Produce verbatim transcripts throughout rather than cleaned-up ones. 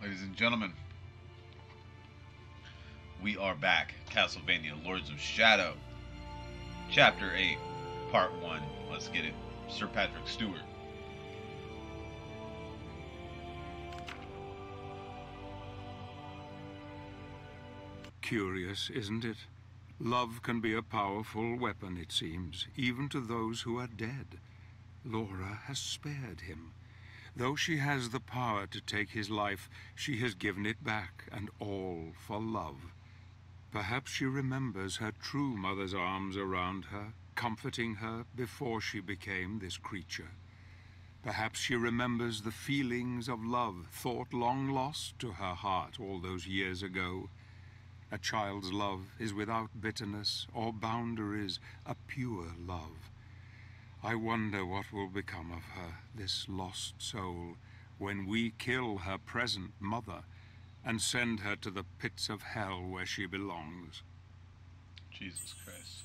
Ladies and gentlemen, we are back. Castlevania Lords of Shadow, Chapter eight, Part one. Let's get it. Sir Patrick Stewart. Curious, isn't it? Love can be a powerful weapon, it seems, even to those who are dead. Laura has spared him. Though she has the power to take his life, she has given it back, and all for love. Perhaps she remembers her true mother's arms around her, comforting her before she became this creature. Perhaps she remembers the feelings of love thought long lost to her heart all those years ago. A child's love is without bitterness or boundaries, a pure love. I wonder what will become of her, this lost soul, when we kill her present mother and send her to the pits of hell where she belongs. Jesus Christ.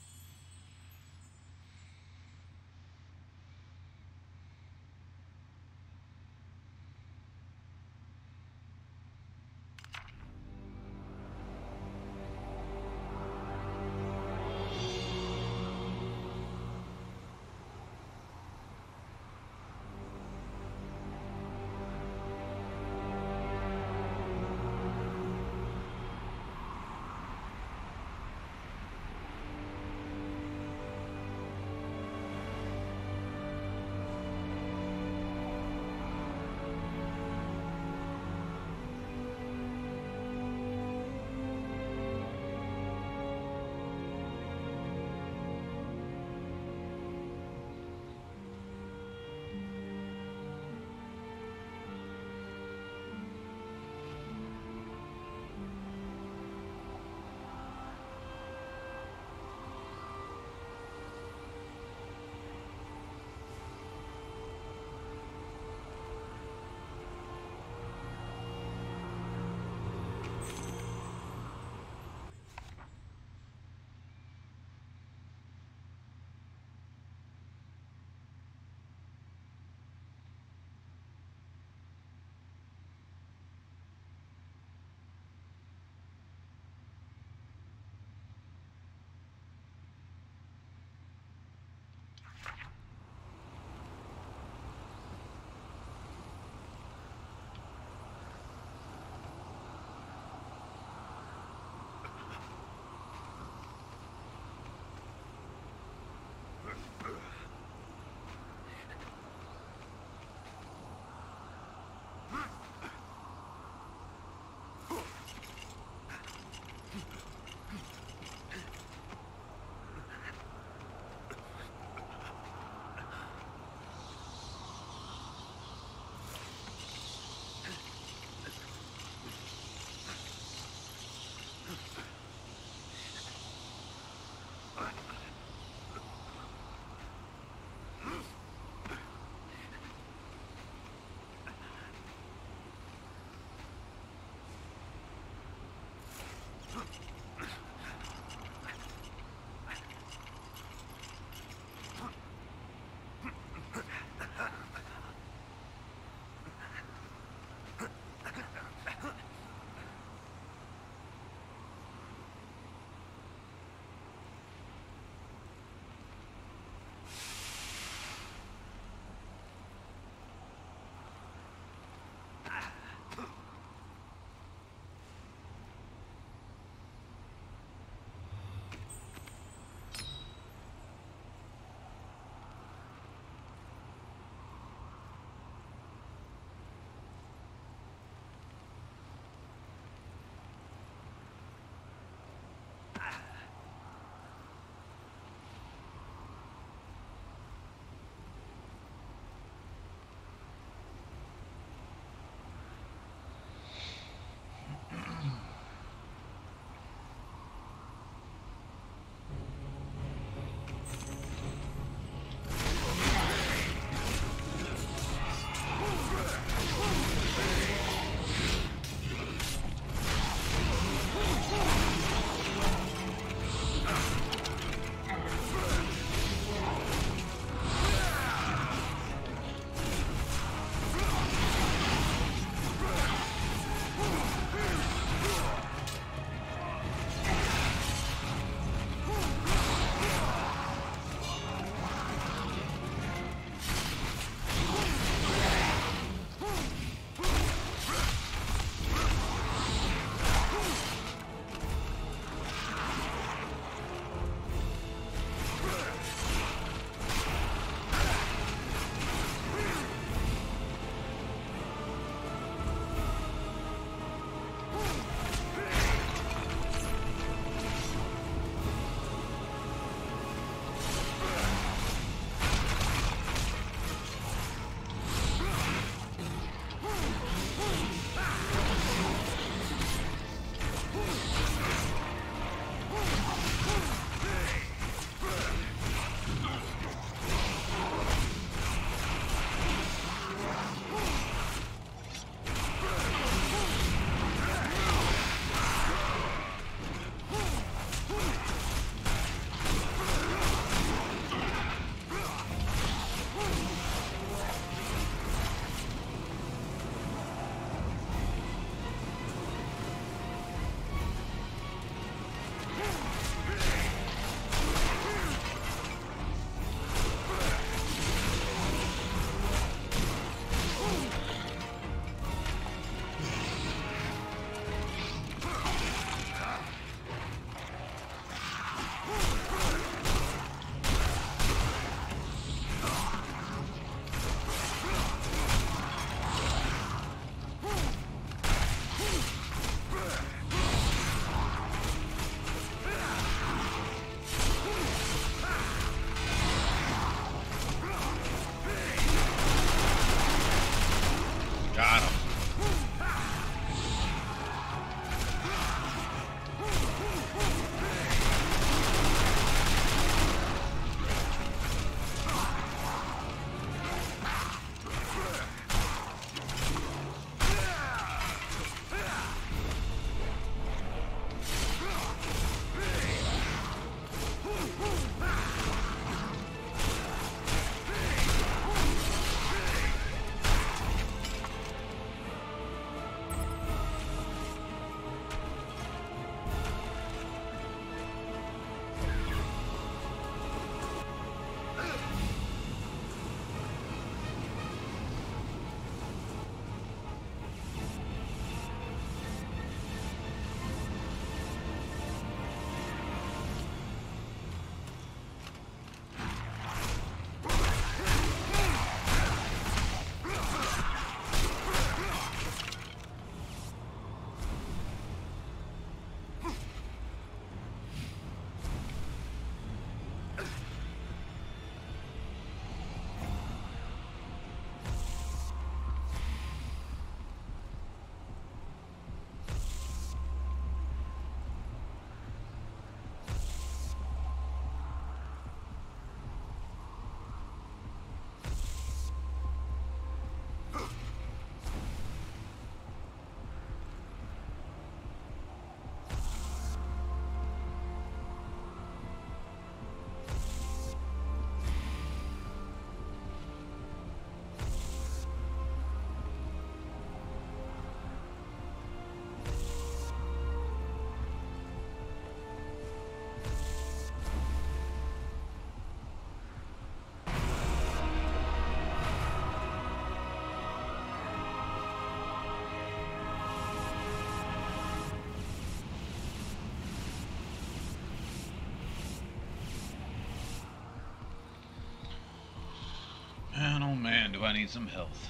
man, do I need some health.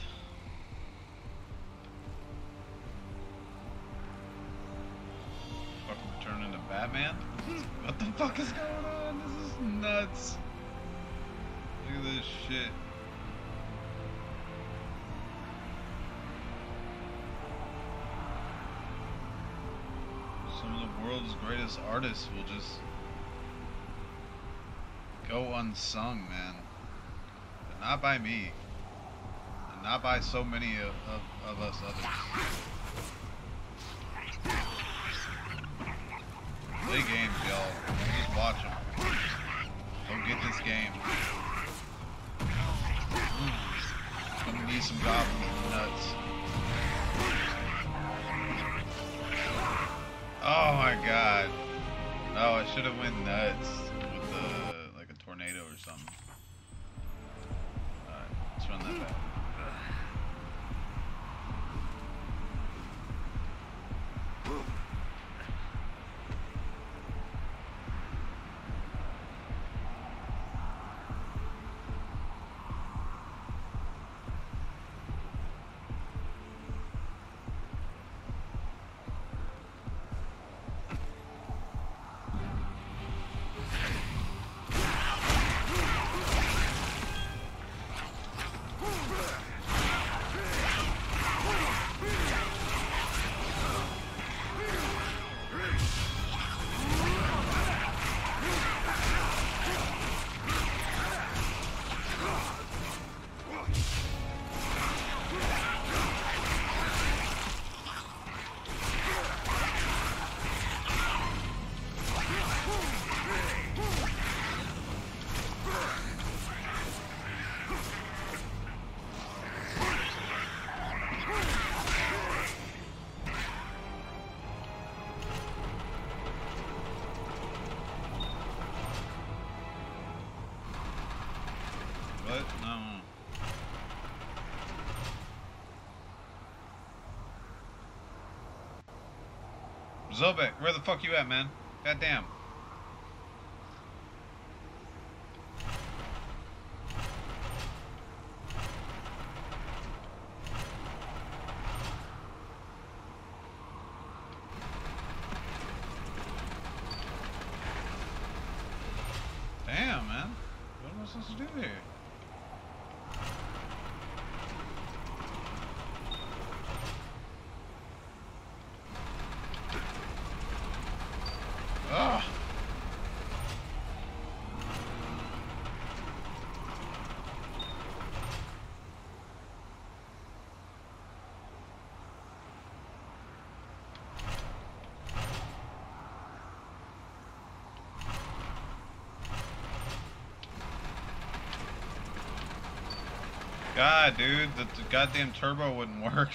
Fucking turn into Batman? What the fuck is going on? This is nuts. Look at this shit. Some of the world's greatest artists will just go unsung, man. But not by me. And not by so many of, of, of us others. Play games, y'all. Don't just watch them. Don't get this game. Mm. I'm gonna need some goblins and nuts. Oh my god. No, I should have went nuts with the, like a tornado or something. Alright, let's run that back. What? No. Zobek, where the fuck you at, man? Goddamn. Damn, man. What am I supposed to do here? Ugh. God, dude, the, the goddamn turbo wouldn't work.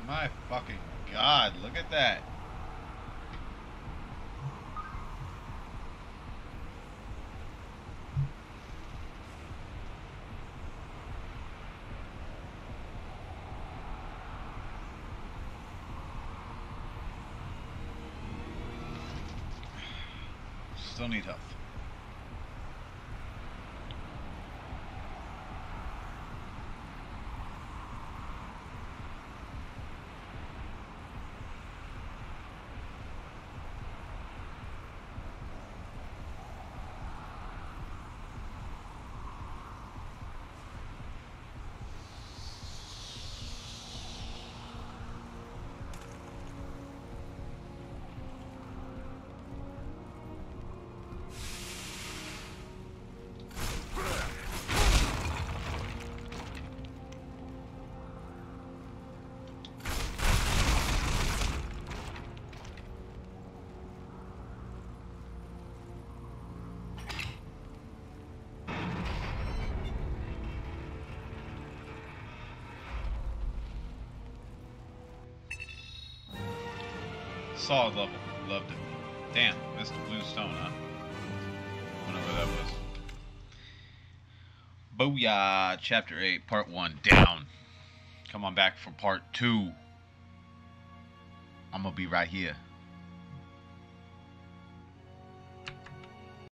My fucking god, look at that. Still need health. Solid level. Loved it. Damn, missed the blue stone, huh? Wonder where that was. Booyah! Chapter eight, Part one, down. Come on back for Part two. I'm gonna be right here.